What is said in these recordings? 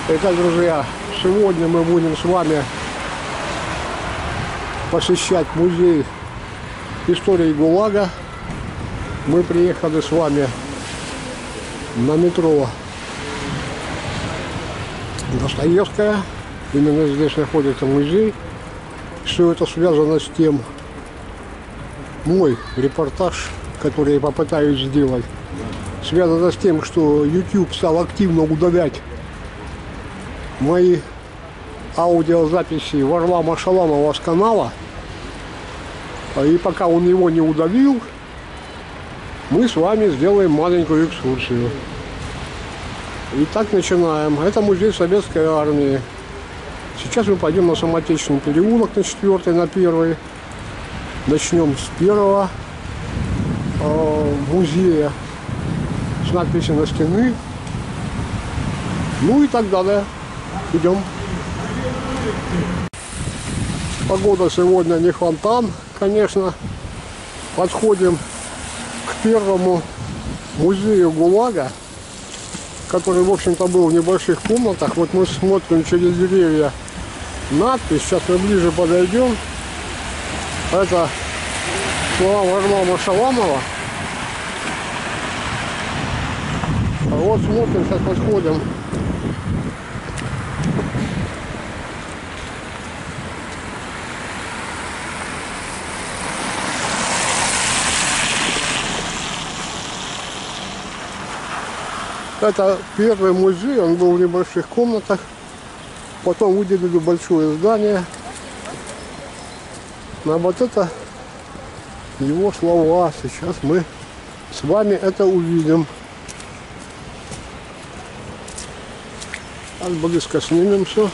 Итак, друзья, сегодня мы будем с вами посещать музей истории ГУЛАГа. Мы приехали с вами на метро Достоевская. Именно здесь находится музей. Все это связано с тем, мой репортаж, который я попытаюсь сделать, связано с тем, что YouTube стал активно удалять мои аудиозаписи Варлама Шаламова с канала. И пока он его не удалил, мы с вами сделаем маленькую экскурсию. Итак, начинаем. Это музей Советской Армии. Сейчас мы пойдем на Самотечный переулок, на 4-й, на 1-й. Начнем с первого музея с надписью на стены. Ну и так далее. Идем. Погода сегодня не фонтан, конечно. Подходим к первому музею ГУЛАГа, который, в общем-то, был в небольших комнатах. Вот мы смотрим через деревья надпись. Сейчас мы ближе подойдем. Это слова Варлама Шаламова. А вот смотрим, сейчас подходим. Это первый музей, он был в небольших комнатах. Потом выделили большое здание. А вот это его слова. Сейчас мы с вами это увидим. Так, близко снимем все.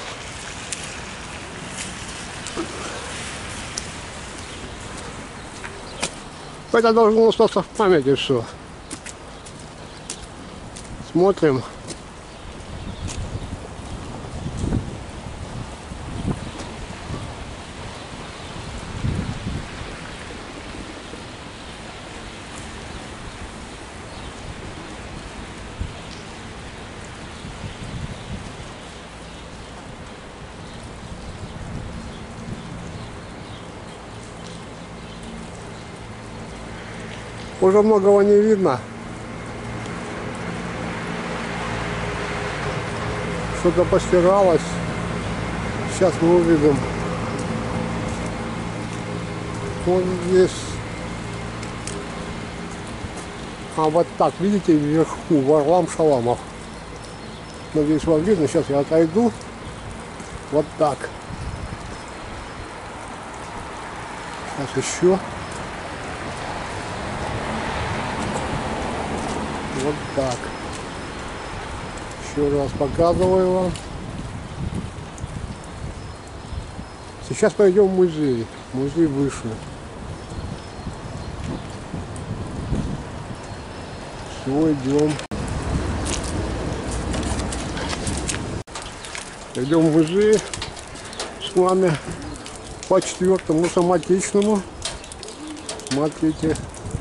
Это должно остаться в памяти все. Смотрим. Уже многого не видно. Что-то постиралось. Сейчас мы увидим. Вот здесь. А вот так, видите, вверху Варлам Шаламов. Надеюсь, вам видно. Сейчас я отойду. Вот так. Сейчас еще. Вот так. Еще раз показываю вам. Сейчас пойдем в музей. Музей выше. Все, идем. Идем в музей с вами по 4-му Самотечному. Смотрите.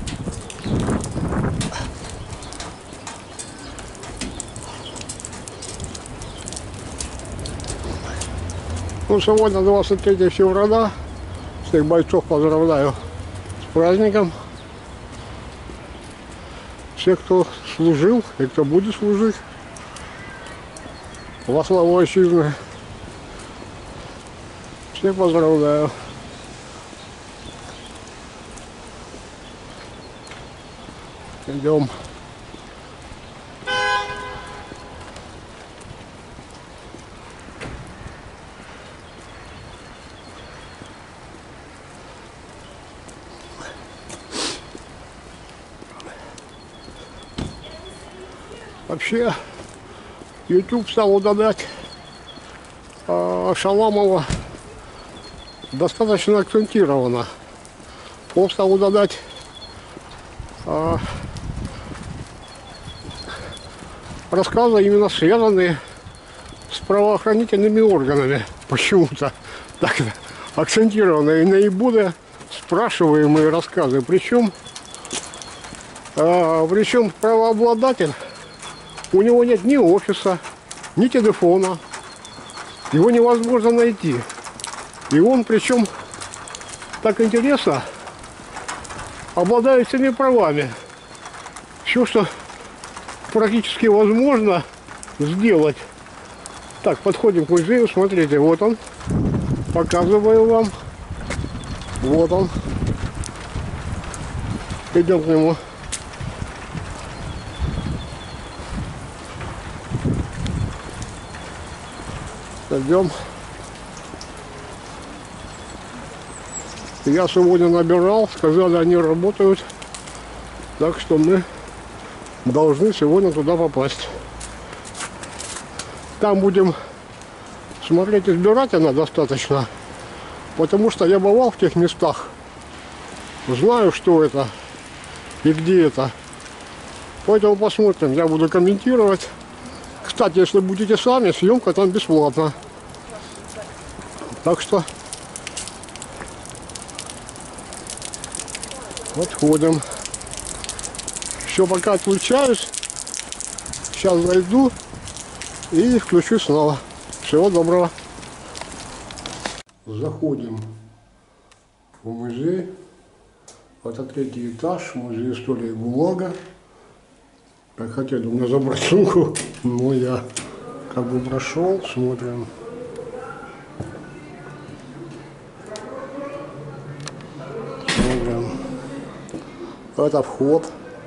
Ну, сегодня 23 февраля. Всех бойцов поздравляю с праздником. Всех, кто служил и кто будет служить во славу Отчизны. Всех поздравляю. Идем. Вообще, YouTube стал удалять Шаламова достаточно акцентированно. Он стал удалять рассказы, именно связанные с правоохранительными органами. Почему-то так акцентированно. И наиболее спрашиваемые рассказы. Причем правообладатель, у него нет ни офиса, ни телефона. Его невозможно найти. И он, причем, так интересно, обладает всеми правами. Все, что практически возможно сделать. Так, подходим к музею, смотрите, вот он. Показываю вам. Вот он. Идем к нему. Идем. Я сегодня набирал, сказали, они работают. Так что мы должны сегодня туда попасть. Там будем смотреть избирательно достаточно, потому что я бывал в тех местах, знаю, что это и где это. Поэтому посмотрим, я буду комментировать. Кстати, если будете сами, съемка там бесплатна. Так что подходим. Все, пока отключаюсь. Сейчас зайду и включу снова. Всего доброго. Заходим в музей. Это 3-й этаж, музей истории и бумага. Так, хотели у меня забрать сумку, но я как бы прошел, смотрим. Смотрим. Это вход.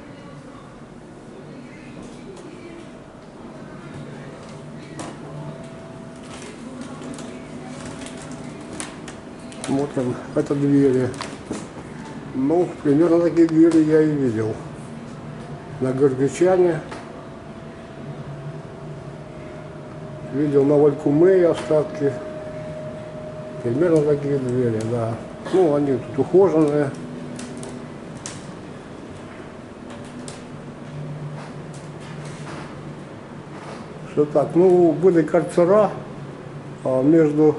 Смотрим, это двери. Ну, примерно такие двери я и видел. На Гордычане. Видел на Валькумее остатки. Примерно такие двери, да. Ну, они тут ухоженные. Что так, ну, были карцера между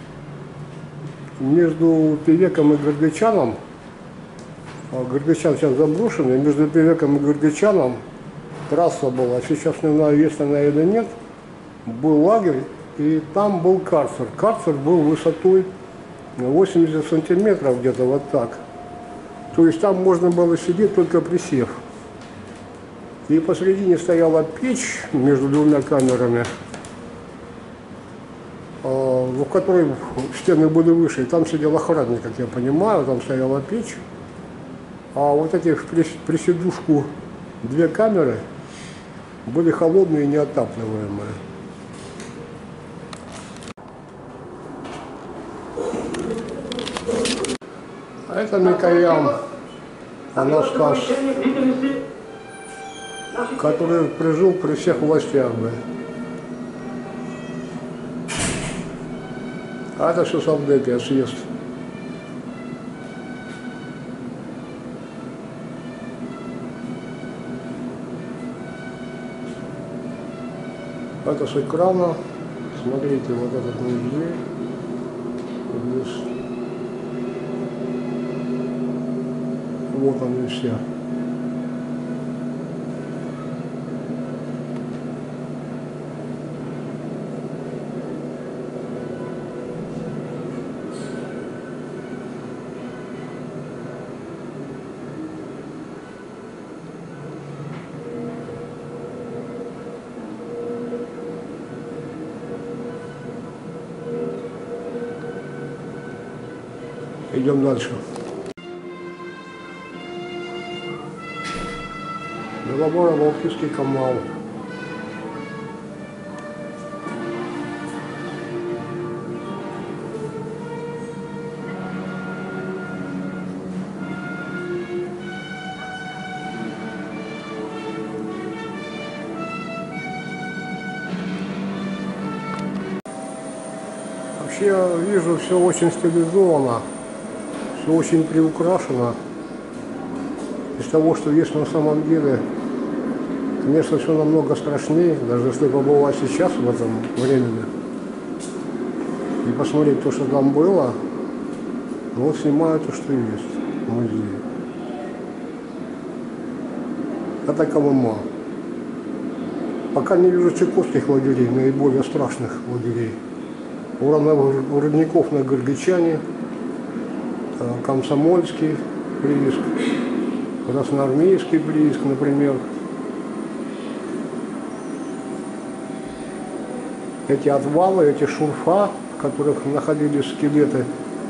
Певеком и Гордычаном. Гордычан сейчас заброшенный, между Певеком и Гордычаном трасса была, сейчас не знаю, есть она или нет, был лагерь, и там был карцер. Карцер был высотой 80 сантиметров, где-то вот так. То есть там можно было сидеть, только присев. И посередине стояла печь между двумя камерами, в которой стены были выше, и там сидел охранник, как я понимаю, там стояла печь. А вот эти при сидушку 2 камеры были холодные и неотапливаемые. А это Микоян Анастас, который прижил при всех властях. А это все Совдепия, съезд. Это с экрана. Смотрите, вот этот музей. Здесь. Вот они все. Идем дальше. Белоборо-Балтийский канал. Вообще я вижу, все очень стилизовано. Все очень приукрашено. Из того, что есть на самом деле, конечно, все намного страшнее, даже если побывать сейчас в этом времени и посмотреть то, что там было, вот снимают то, что есть в музее. Это Колыма. Пока не вижу чайковских лагерей, наиболее страшных лагерей. У Родников на Горгачане, Комсомольский прииск, Красноармейский прииск, например. Эти отвалы, эти шурфа, в которых находились скелеты,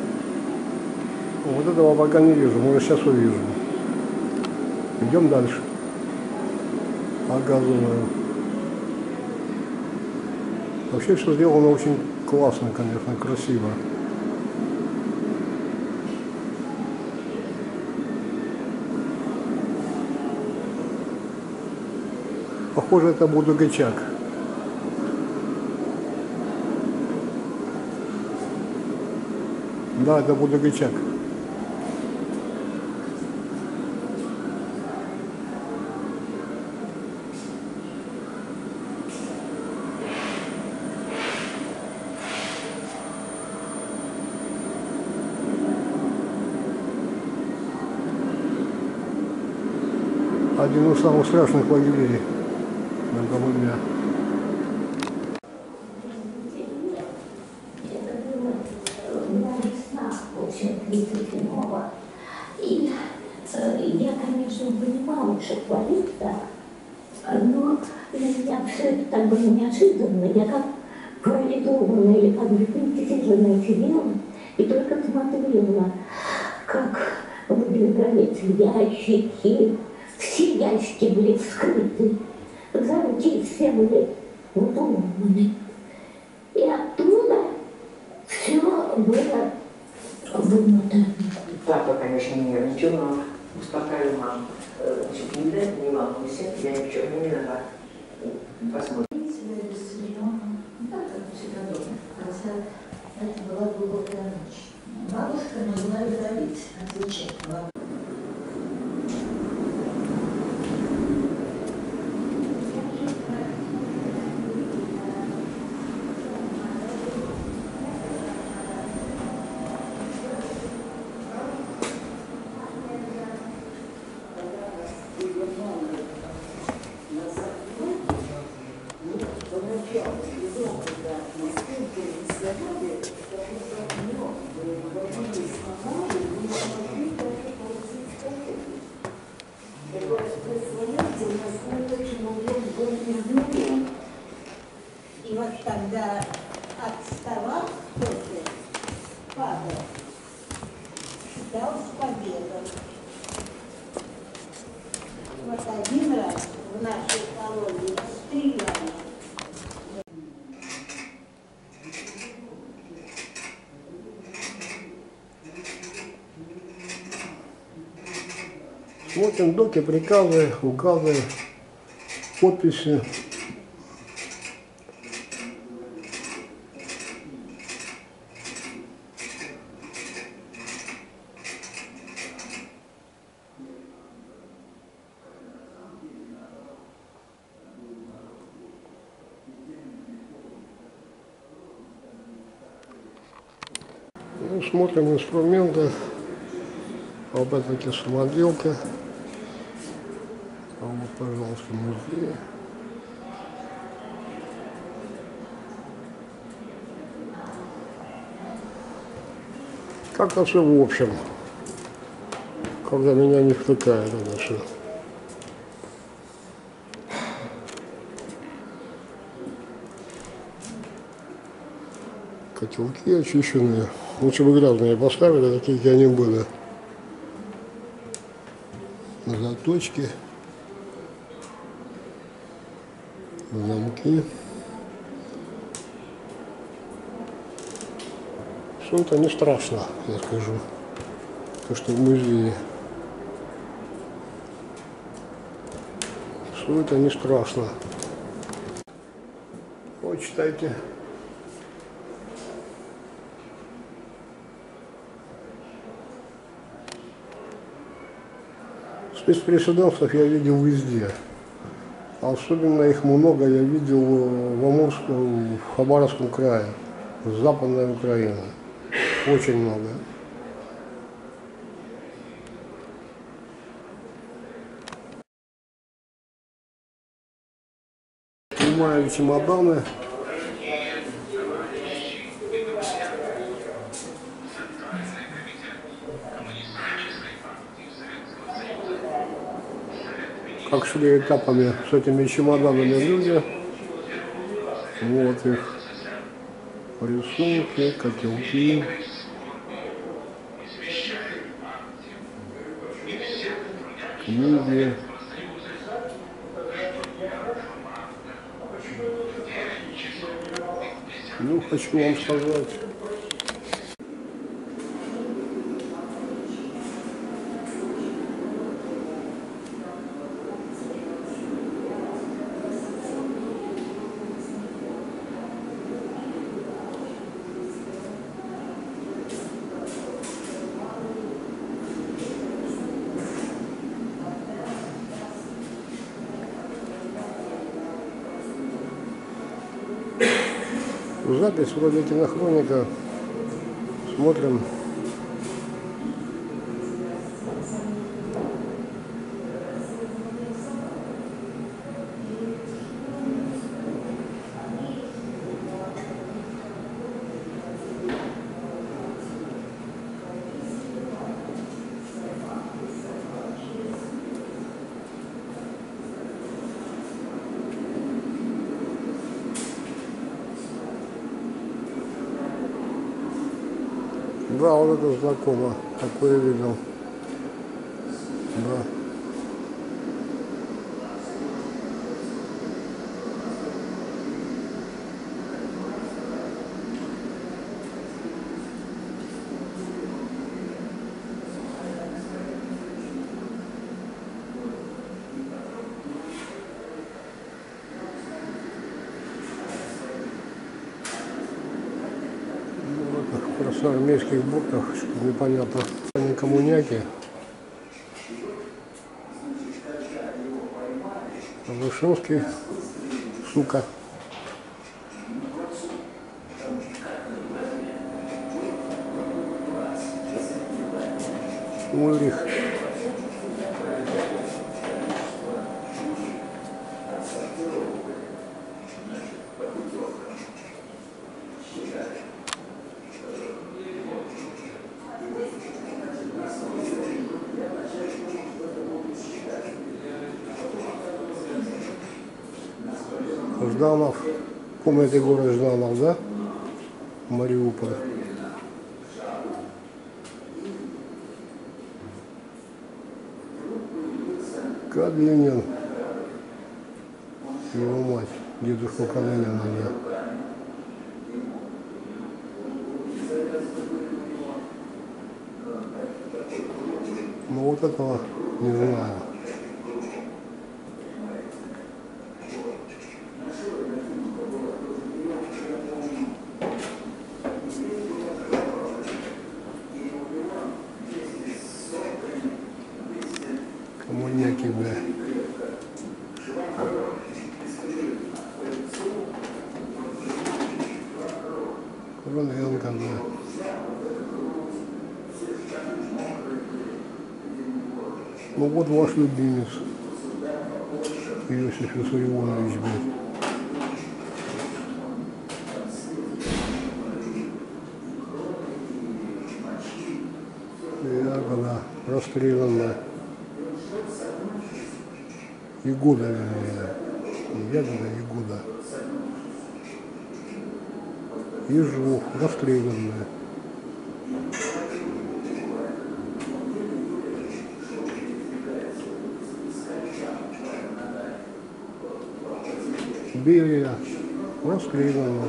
вот этого пока не вижу, может сейчас увижу. Идем дальше. Показываю. Вообще все сделано очень классно, конечно, красиво. Похоже, это Будыгачак. Да, это Будыгачак. Один из самых страшных лагерей на Колыме. И я, конечно, понимала, что творится, но для меня все это так было неожиданно. Я как парализованная или как гипнотизированная сидела и только смотрела, как выдвигаются ящики. Все ящики были вскрыты, замки все были выломаны. И оттуда все было вымотано. Папа, конечно, нервничал, но успокаивал маму. Значит, не волнуйся, я ни в чем не виноват. Посмотрим. Да, как всегда дома. Хотя это была глубокая ночь. Бабушка могла говорить, отвечать. И вот когда отставал кто-то, падал, считалось победой. Вот один раз в нашей колонии стреляли. Смотрим доки, приказы, указы, подписи. Ну, смотрим инструменты. Опять-таки самоделка. А вот, пожалуйста, музей. Как-то все в общем. Когда меня не втыкает это все. Котелки очищенные. Лучше бы грязные поставили, такие как они были. Заточки. Замки. Все это не страшно, я скажу. То, что в музее. Все это не страшно. Вот читайте. Спецпрецедентов я видел везде. Особенно их много я видел в Амурском, в Хабаровском крае, в Западной Украине. Очень много. Снимаю чемоданы. Как шли этапами с этими чемоданами люди. Вот их рисунки, котелки. Книги. Ну, хочу вам сказать. Запись вроде кинохроника. Смотрим. Да, вот это знакомо. Такое видел. Да. В красноармейских бурках, что непонятно, они коммуняки. Вышинский, сука. Ульрих. Жданов. Помните город Жданов, да? Мариуполь. Калинин. Его мать. Дедушку Калинина. Ну вот этого не знаю. Коммуняки, бля. Короненко, бля. Ну вот ваш любимец. Иосиф Виссарионович, блядь. Ягода расстрелянная. Ягода, вернее. Ягода, Ягода. Ежов, расстрелянная. Берия, расстрелянная.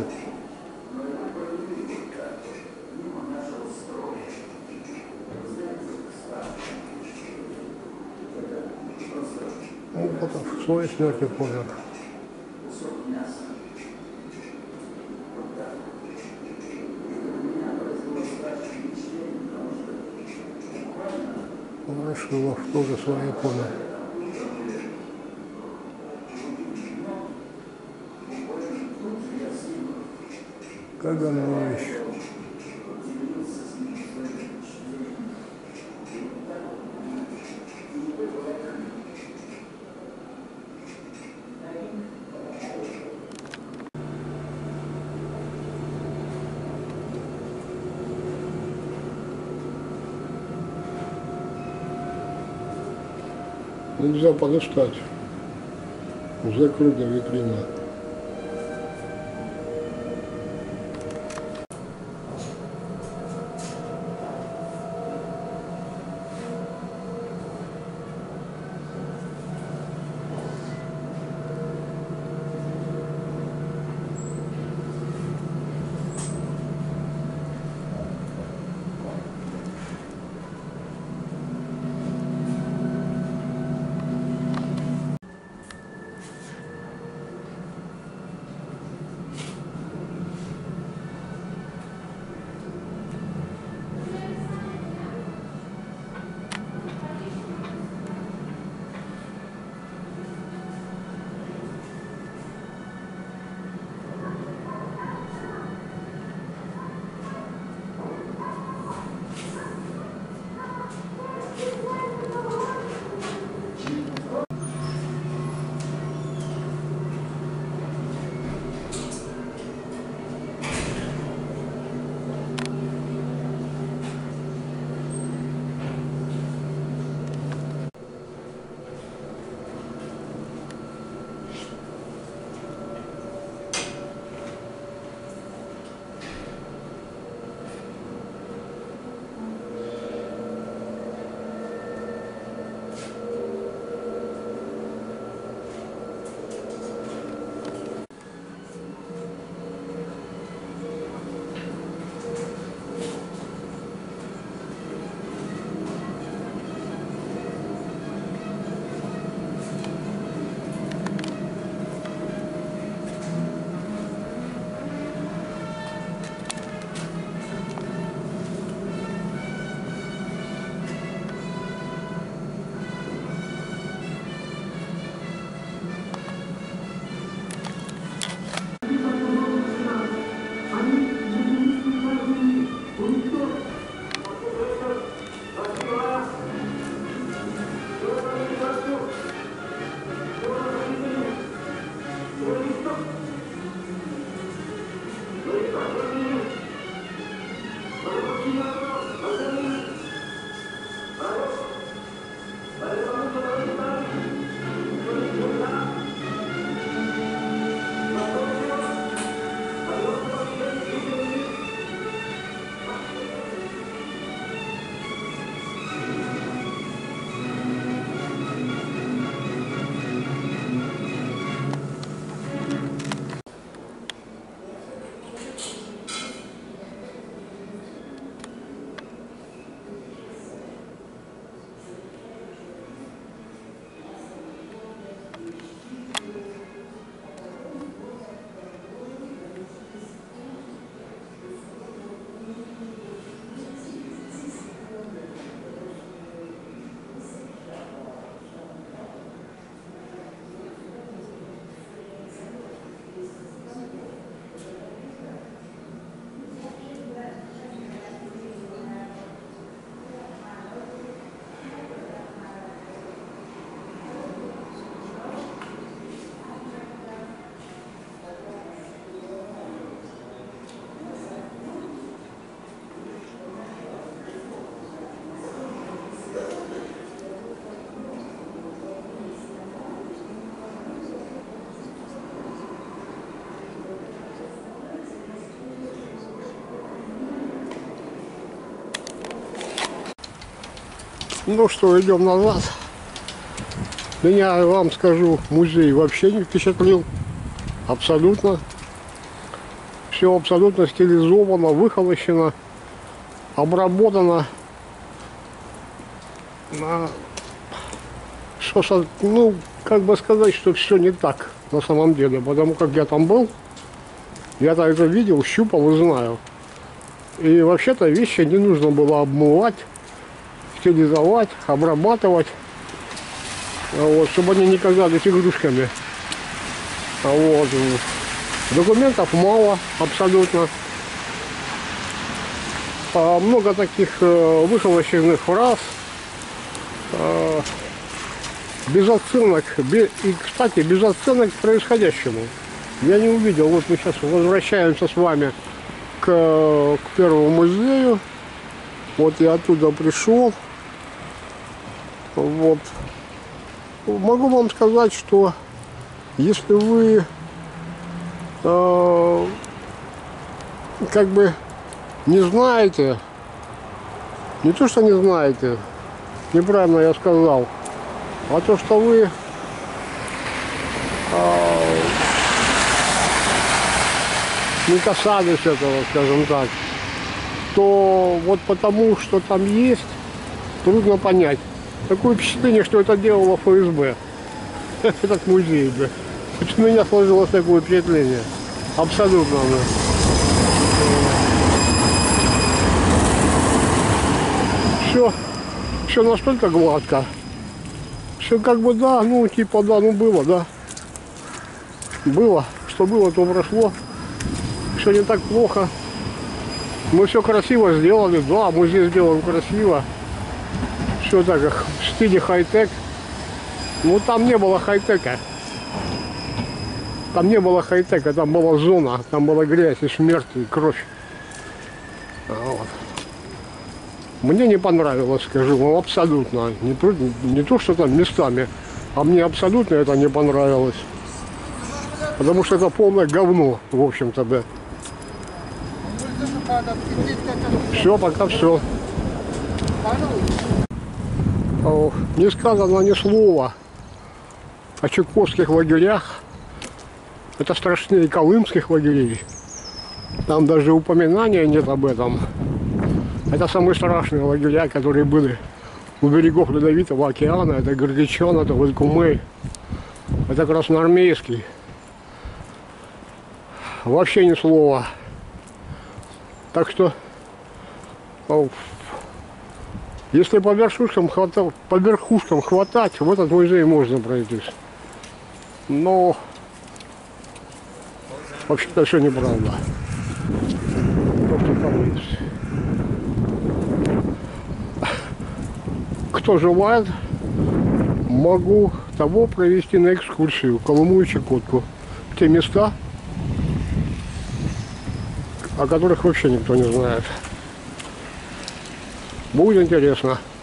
Ну, потом в своей смерти помер. Ворошилов тоже своей помер. Каганович. Нельзя подыскать. Закрыта витрина. Ну что, идем назад. Меня, вам скажу, музей вообще не впечатлил. Абсолютно. Все абсолютно стилизовано, выхолощено, обработано. Ну, как бы сказать, что все не так на самом деле. Потому как я там был, я-то это видел, щупал и знаю. И вообще-то вещи не нужно было обмывать, стилизовать, обрабатывать, вот, чтобы они не казались игрушками. Вот. Документов мало, абсолютно. Много таких выхолощенных фраз, без оценок, и, кстати, без оценок к происходящему. Я не увидел, вот мы сейчас возвращаемся с вами к первому музею. Вот я оттуда пришел. Вот. могу вам сказать, что если вы как бы не знаете, не то, что не знаете, неправильно я сказал, а то, что вы не касались этого, скажем так, то вот потому, что там есть, трудно понять. Такое впечатление, что это делало ФСБ. Этот музей, да. Вот у меня сложилось такое впечатление. Абсолютно, да. Все настолько гладко. Все как бы да, ну типа да, ну было, да. Было, что было, то прошло. Все не так плохо. Мы все красиво сделали, да, музей сделан красиво. Все так, в стиле хай-тек. Ну там не было хай-тека. Там не было хай-тека, там была зона, там была грязь и смерть, и кровь. Вот. Мне не понравилось, скажу вам, абсолютно. Не то, что там местами, а мне абсолютно это не понравилось. Потому что это полное говно, в общем-то, да. Все, пока все. Не сказано ни слова о чекостских лагерях. Это страшнее колымских лагерей. Там даже упоминания нет об этом. Это самые страшные лагеря, которые были у берегов Ледовитого океана. Это Гыргычан, это Валькумей, это Красноармейский. Вообще ни слова. Так что, если по верхушкам хватать, в этот музей можно пройтись. Но вообще-то все неправда. Кто желает, могу того провести на экскурсию Колыму и Чукотку. Те места, о которых вообще никто не знает. Будет интересно.